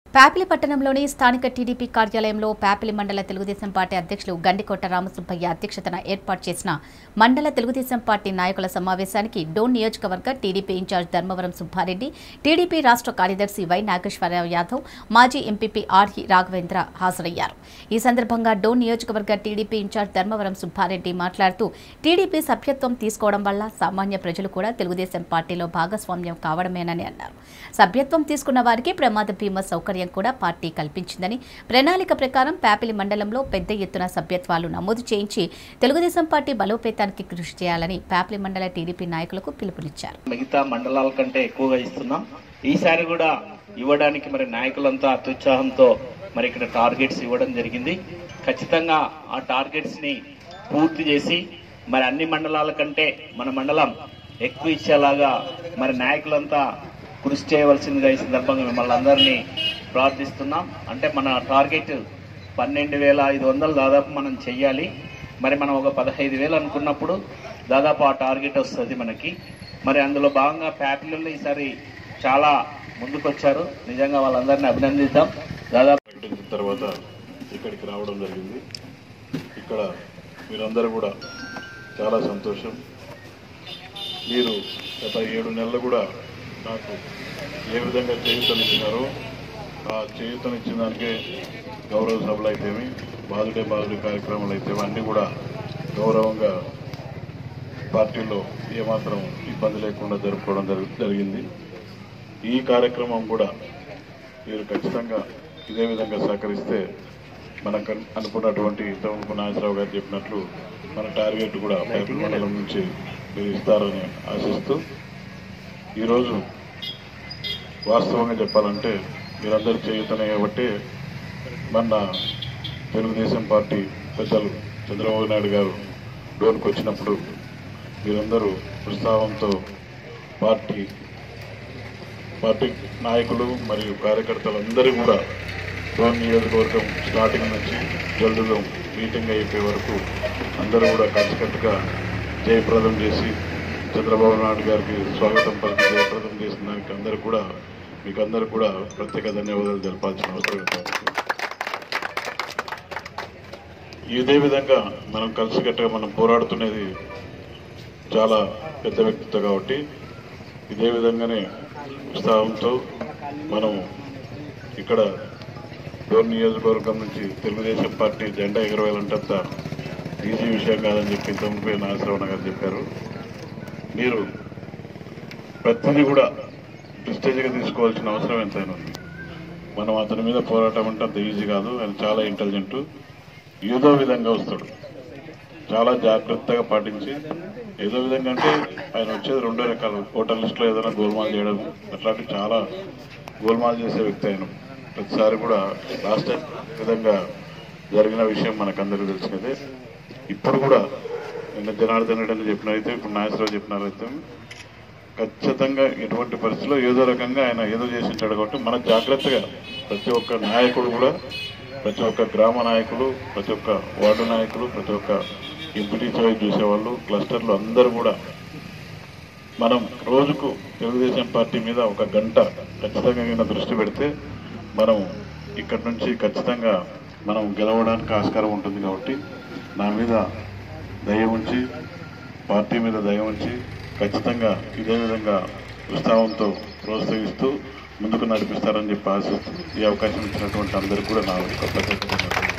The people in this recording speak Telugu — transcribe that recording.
ప్యాపిలి పట్టణంలోని స్థానిక టీడీపీ కార్యాలయంలో ప్యాపిలి మండల తెలుగుదేశం పార్టీ అధ్యక్షులు గండికోట రామసుబ్బయ్య అధ్యక్షతన ఏర్పాటు చేసిన మండల తెలుగుదేశం పార్టీ నాయకుల సమావేశానికి డోన్ నియోజకవర్గ TDP in charge Dharmavaram Subbareddy, TDP రాష్ట్ర కార్యదర్శి వై నాగేశ్వరరావు యాదవ్, మాజీ ఎంపీపీ ఆర్హి రాఘవేంద్ర హాజరయ్యారు. ఈ సందర్భంగా డోన్ నియోజకవర్గ టీడీపీ ఇన్ఛార్జ్ ధర్మవరం సుబ్బారెడ్డి మాట్లాడుతూ టీడీపీ సభ్యత్వం తీసుకోవడం వల్ల సామాన్య ప్రజలు కూడా తెలుగుదేశం పార్టీలో భాగస్వామ్యం కావడమేనని అన్నారు. సభ్యత్వం తీసుకున్న వారికి ప్రమాద బీమా సౌకర్యం కూడా పార్టీ కల్పించిందని, ప్రణాళిక ప్రకారం ప్యాపిలి మండలంలో పెద్ద ఎత్తున సభ్యత్వాలు నమోదు చేయించి తెలుగుదేశం పార్టీ బలోపేతానికి కృషి చేయాలని ప్యాపిలి మండల టీడీపీ నాయకులకు పిలుపునిచ్చారు. మిగతా మండలాల కంటే ఎక్కువగా ఇస్తున్నాం. ఈసారి కూడా ఇవ్వడానికి నాయకులంతా అత్యుత్సాహంతో ఇక్కడ టార్గెట్స్ ఇవ్వడం జరిగింది. ఖచ్చితంగా ఆ టార్గెట్స్ ని పూర్తి చేసి అన్ని మండలాల కంటే మన మండలం ఎక్కువ ఇచ్చేలాగా నాయకులంతా కృషి చేయవలసిందిగా ఈ సందర్భంగా మిమ్మల్ని అందరినీ ప్రార్థిస్తున్నాం. అంటే మన టార్గెట్ 12,500 దాదాపు మనం చెయ్యాలి. మనం ఒక 15,000 అనుకున్నప్పుడు దాదాపు ఆ టార్గెట్ వస్తుంది మనకి. అందులో భాగంగా ప్యాపిల్లో ఈసారి చాలా ముందుకొచ్చారు. నిజంగా వాళ్ళందరినీ అభినందిద్దాం. దాదాపు ప్రకటించిన తర్వాత ఇక్కడికి రావడం జరిగింది. ఇక్కడ మీరందరూ కూడా చాలా సంతోషం. మీరు గత 7 నెలలు కూడా నాకు ఏ విధంగా చేయూతనిచ్చినారో ఆ చేయూతనిచ్చిన దానికే గౌరవ సభలు అయితేమి, బాధుడే కార్యక్రమాలు అయితేమి అన్నీ కూడా గౌరవంగా పార్టీలో ఏమాత్రం ఇబ్బంది లేకుండా జరుపుకోవడం జరిగింది. ఈ కార్యక్రమం కూడా మీరు ఖచ్చితంగా ఇదే విధంగా సహకరిస్తే మనకు అనుకున్నటువంటి తమ్ముడు నాగేశ్వరరావు గారు చెప్పినట్లు మన టార్గెట్ కూడా ప్యాపిలి మండలం నుంచి మీరు ఇస్తారని ఆశిస్తూ, ఈరోజు వాస్తవంగా చెప్పాలంటే మీరందరూ చేయుతున్నాయి కాబట్టి మన తెలుగుదేశం పార్టీ పెద్దలు చంద్రబాబు నాయుడు గారు డోన్కి వచ్చినప్పుడు మీరందరూ ఉత్సాహంతో పార్టీ నాయకులు మరియు కార్యకర్తలందరూ కూడా డోన్ నియోజకవర్గం స్టార్టింగ్ నుంచి జల్దులో మీటింగ్ అయిపోయే వరకు అందరూ కూడా కలిసికట్టుగా జయప్రదం చేసి చంద్రబాబు నాయుడు గారికి స్వాగతం పలికి జయప్రదం చేసిన దానికి మీకందరూ కూడా ప్రత్యేక ధన్యవాదాలు తెలపాల్సిన అవసరం ఉంది. ఇదే విధంగా మనం కలిసికట్టుగా మనం పోరాడుతున్నది చాలా పెద్ద వ్యక్తితో కాబట్టి ఇదే విధంగానే ఉత్సాహంతో మనం ఇక్కడ డోన్ నియోజకవర్గం నుంచి తెలుగుదేశం పార్టీ జెండా ఎగరవేయాలంటే ఈజీ విషయం కాదని చెప్పి తమ్ముడు నాగేశ్వరరావు గారు చెప్పారు. మీరు ప్రతిదీ కూడా ప్రెస్టేజ్గా తీసుకోవాల్సిన అవసరం ఎంతైనా ఉంది. మనం అతని మీద పోరాటం అంటే అంత ఈజీ కాదు. ఆయన చాలా ఇంటెలిజెంట్. ఏదో విధంగా వస్తాడు, చాలా జాగ్రత్తగా పాటించి ఏదో విధంగా అంటే ఆయన వచ్చేది 2 రకాలు. ఓటర్ లిస్టులో ఏదైనా గోల్మాల్ చేయడం అట్లాంటి చాలా గోల్మాల్ చేసే వ్యక్తి ఆయన. ప్రతిసారి కూడా లాస్ట్ టైం విధంగా జరిగిన విషయం మనకందరికీ తెలిసినదే. ఇప్పుడు కూడా నిన్న జనార్దన్ రెడ్డి అని చెప్పినైతే, ఇప్పుడు నాగేశ్వరరావు చెప్పినారైతే ఖచ్చితంగా ఎటువంటి పరిస్థితుల్లో ఏదో రకంగా ఆయన ఏదో చేసి ఉంటాడు కాబట్టి మన జాగ్రత్తగా ప్రతి ఒక్క నాయకుడు కూడా, ప్రతి ఒక్క గ్రామ నాయకులు, ప్రతి ఒక్క వార్డు నాయకులు, ప్రతి ఒక్క ఎంపీటీసీ వైపు చూసేవాళ్ళు, క్లస్టర్లు అందరూ కూడా మనం రోజుకు తెలుగుదేశం పార్టీ మీద 1 గంట ఖచ్చితంగా దృష్టి పెడితే మనం ఇక్కడి నుంచి ఖచ్చితంగా మనం గెలవడానికి ఆస్కారం ఉంటుంది. కాబట్టి నా మీద దయ ఉంచి, పార్టీ మీద దయ ఉంచి ఖచ్చితంగా ఇదే విధంగా ఉత్సాహంతో ప్రోత్సహిస్తూ ముందుకు నడిపిస్తారని చెప్పి ఆశిస్తూ ఈ అవకాశం ఇచ్చినటువంటి అందరికీ కూడా నా ప్రత్యేక